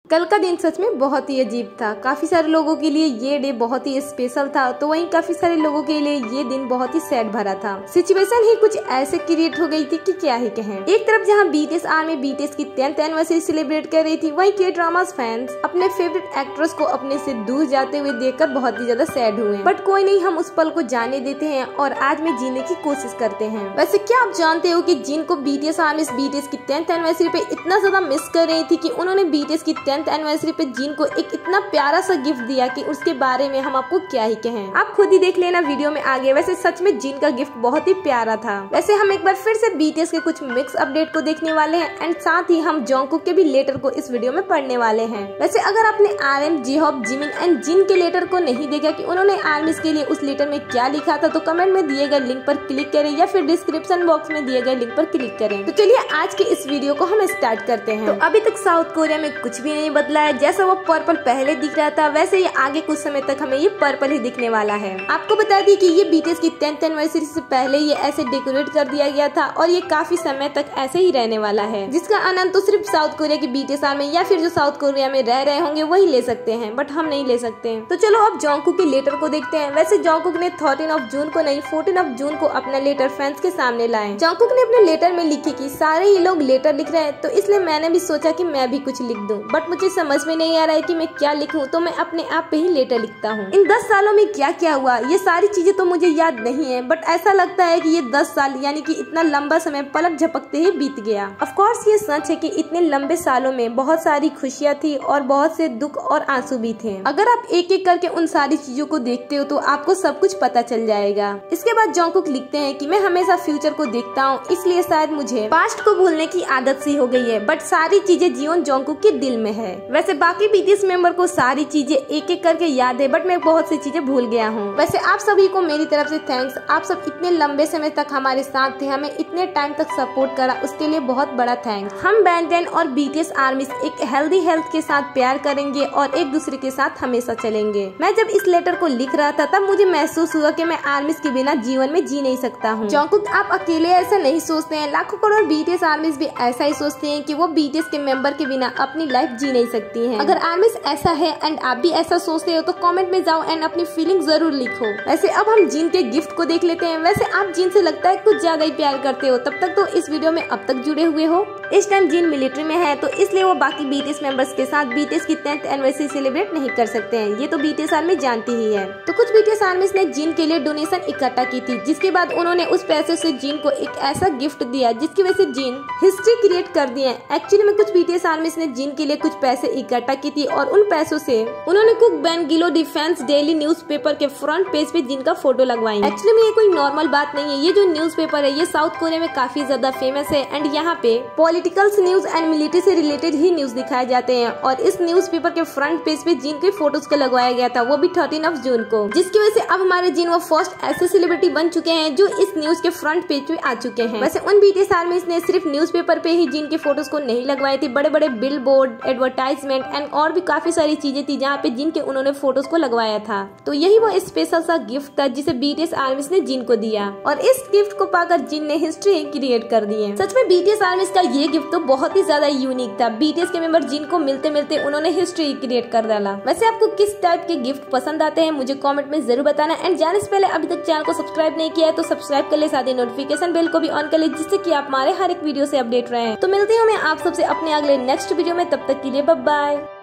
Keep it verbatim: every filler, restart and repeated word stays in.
कल का दिन सच में बहुत ही अजीब था। काफी सारे लोगों के लिए ये डे बहुत ही स्पेशल था, तो वहीं काफी सारे लोगों के लिए ये दिन बहुत ही सैड भरा था। सिचुएशन ही कुछ ऐसे क्रिएट हो गई थी कि क्या ही कहें। एक तरफ जहां बीटीएस आर्मी बीटीएस की टेंथ एनिवर्सरी सेलिब्रेट कर रही थी, वहीं के ड्रामास फैंस अपने फेवरेट एक्ट्रेस को अपने से दूर जाते हुए देखकर बहुत ही ज्यादा सैड हुए। बट कोई नहीं, हम उस पल को जाने देते हैं और आज में जीने की कोशिश करते हैं। वैसे क्या आप जानते हो कि जिन को बीटीएस आर्मी बीटीएस की टेंथ एनिवर्सरी पे इतना ज्यादा मिस कर रही थी कि उन्होंने बीटीएस की टेंथ एनिवर्सरी पे जिन को एक इतना प्यारा सा गिफ्ट दिया कि उसके बारे में हम आपको क्या ही कहें। आप खुद ही देख लेना वीडियो में आगे। वैसे सच में जिन का गिफ्ट बहुत ही प्यारा था। वैसे हम एक बार फिर से बीटीएस के कुछ मिक्स अपडेट को देखने वाले हैं एंड साथ ही हम जॉन्गकुक के भी लेटर को इस वीडियो में पढ़ने वाले हैं। वैसे अगर आपने RM, J Hope, Jimin and Jin के लेटर को नहीं देखा कि उन्होंने आर्मीज के लिए उस लेटर में क्या लिखा था, तो कमेंट में दिए गए लिंक पर क्लिक करें या फिर डिस्क्रिप्शन बॉक्स में दिए गए लिंक पर क्लिक करें। तो चलिए आज के इस वीडियो को हम स्टार्ट करते हैं। तो अभी तक साउथ कोरिया में कुछ भी नहीं बदला है। जैसा वो पर्पल पहले दिख रहा था वैसे ही आगे कुछ समय तक हमें ये पर्पल ही दिखने वाला है। आपको बता दी कि ये बीटीएस की टेंथ एनिवर्सरी से पहले ये ऐसे डेकोरेट कर दिया गया था और ये काफी समय तक ऐसे ही रहने वाला है, जिसका आनंद तो सिर्फ साउथ कोरिया की बीटीएस आर्मी या फिर जो साउथ कोरिया में रह रहे होंगे वही ले सकते हैं, बट हम नहीं ले सकते। तो चलो अब जॉन्गकुक के लेटर को देखते हैं। वैसे जॉन्गकुक ने थर्टीन ऑफ जून को नहीं फोर्टीन ऑफ जून को अपना लेटर फैंस के सामने लाए। जॉन्गकुक ने अपने लेटर में लिखी कि सारे ही लोग लेटर लिख रहे हैं, तो इसलिए मैंने भी सोचा कि मैं भी कुछ लिख दूं, बट मुझे समझ में नहीं आ रहा है कि मैं क्या लिखूं, तो मैं अपने आप पे ही लेटर लिखता हूँ। इन दस सालों में क्या क्या हुआ ये सारी चीजें तो मुझे याद नहीं है, बट ऐसा लगता है कि ये दस साल यानी कि इतना लंबा समय पलक झपकते ही बीत गया। ऑफ कोर्स ये सच है कि इतने लंबे सालों में बहुत सारी खुशियाँ थी और बहुत से दुख और आंसू भी थे। अगर आप एक एक करके उन सारी चीजों को देखते हो तो आपको सब कुछ पता चल जाएगा। इसके बाद जॉन्गकुक लिखते हैं कि मैं हमेशा फ्यूचर को देखता हूँ, इसलिए शायद मुझे पास्ट को भूलने की आदत सी हो गई है, बट सारी चीजें जीवन जॉन्गकुक के दिल में है। वैसे बाकी बीटीएस मेंबर को सारी चीजें एक एक करके याद है, बट मैं बहुत सी चीजें भूल गया हूँ। वैसे आप सभी को मेरी तरफ से थैंक्स। आप सब इतने लंबे समय तक हमारे साथ थे, हमें इतने टाइम तक सपोर्ट करा, उसके लिए बहुत बड़ा थैंक्स। हम बैंटेन और बीटीएस आर्मी एक हेल्दी हेल्थ के साथ प्यार करेंगे और एक दूसरे के साथ हमेशा चलेंगे। मैं जब इस लेटर को लिख रहा था तब मुझे महसूस हुआ कि मैं आर्मीज के बिना जीवन में जी नहीं सकता हूँ। जॉन्गकुक आप अकेले ऐसा नहीं सोचते हैं, लाखों करोड़ बीटीएस आर्मीज भी ऐसा ही सोचते हैं कि वो बीटीएस के मेंबर के बिना अपनी लाइफ जी नहीं सकती हैं। अगर आर्मीज ऐसा है एंड आप भी ऐसा सोचते हो तो कमेंट में जाओ एंड अपनी फीलिंग जरूर लिखो। वैसे अब हम जिन के गिफ्ट को देख लेते हैं। वैसे आप जिन से लगता है कुछ ज्यादा ही प्यार करते हो, तब तक तो इस वीडियो में अब तक जुड़े हुए हो। इस टाइम जिन मिलिट्री में है तो इसलिए वो बाकी बीटीएस मेंबर्स के साथ बीटीएस की टेंथ एनिवर्सरी सेलिब्रेट नहीं कर सकते हैं, ये तो बीटीएस आर्मी जानती ही है। तो कुछ बीटीएस आर्मीज ने जिन के लिए डोनेशन इकट्ठा की थी, जिसके बाद उन्होंने उस पैसे से जिन को एक ऐसा गिफ्ट दिया जिसकी वजह से जिन हिस्ट्री क्रिएट कर दी है। एक्चुअली में कुछ बीटीएस आर्मीज ने जिन के लिए कुछ पैसे इकट्ठा की थी और उन पैसों से उन्होंने कुक बेनगिलो डिफेंस डेली न्यूज़पेपर के फ्रंट पेज पे जिन का फोटो लगवाई। एक्चुअली में ये कोई नॉर्मल बात नहीं है। ये जो न्यूज़पेपर है ये साउथ कोरिया में काफी ज्यादा फेमस है एंड यहाँ पे पॉलिटिकल्स न्यूज एंड मिलिट्री से रिलेटेड ही न्यूज दिखाए जाते हैं। और इस न्यूज़पेपर के फ्रंट पेज पे जिन के फोटोज को लगवाया गया था, वो भी थर्टीन ऑफ जून को, जिसकी वजह से अब हमारे जिन वो फर्स्ट ऐसे सेलिब्रिटी बन चुके हैं जो इस न्यूज के फ्रंट पेज पे आ चुके हैं। वैसे उन बीटीएस आर्मीज ने सिर्फ न्यूज़पेपर पे ही जिन के फोटोज को नहीं लगवाए थे, बड़े बड़े बिल बोर्ड, एडवर्टाइजमेंट एंड और भी काफी सारी चीजें थी जहाँ पे जिन के उन्होंने फोटोज को लगवाया था। तो यही वो स्पेशल सा गिफ्ट था जिसे बीटीएस आर्मीज ने जिन को दिया और इस गिफ्ट को पाकर जिन ने हिस्ट्री क्रिएट कर दी है। सच में बीटीएस आर्मीज का ये गिफ्ट तो बहुत ही ज्यादा यूनिक था। बीटीएस के मेंबर जिन को मिलते मिलते उन्होंने हिस्ट्री क्रिएट कर डाला। वैसे आपको किस टाइप के गिफ्ट पसंद आते हैं मुझे कमेंट में जरूर बताना एंड जाने से पहले अभी तक चैनल को सब्सक्राइब नहीं किया है तो सब्सक्राइब कर ले, साथ ही नोटिफिकेशन बेल को भी ऑन कर ले, जिससे कि आप हमारे हर एक वीडियो से अपडेट रहे। तो मिलती हूँ मैं आप सबसे अपने अगले नेक्स्ट वीडियो में, तब तक के लिए बाय बाय।